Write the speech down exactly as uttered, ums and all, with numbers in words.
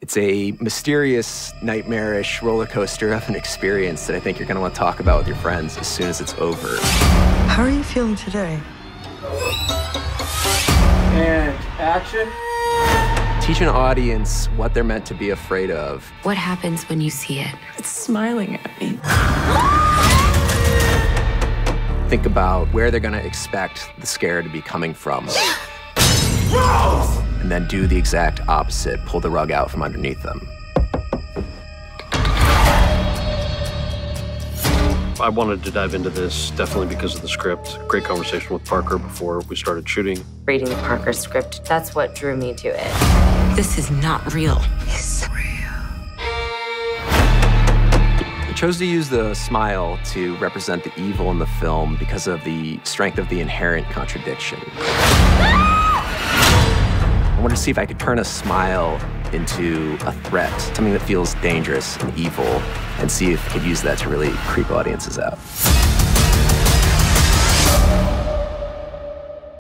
It's a mysterious, nightmarish roller coaster of an experience that I think you're going to want to talk about with your friends as soon as it's over. How are you feeling today? And action. Teach an audience what they're meant to be afraid of. What happens when you see it? It's smiling at me. Think about where they're going to expect the scare to be coming from. Rose! And then do the exact opposite. Pull the rug out from underneath them. I wanted to dive into this definitely because of the script. Great conversation with Parker before we started shooting. Reading the Parker script, that's what drew me to it. This is not real. It's real. I chose to use the smile to represent the evil in the film because of the strength of the inherent contradiction. I wanted to see if I could turn a smile into a threat, something that feels dangerous and evil, and see if I could use that to really creep audiences out.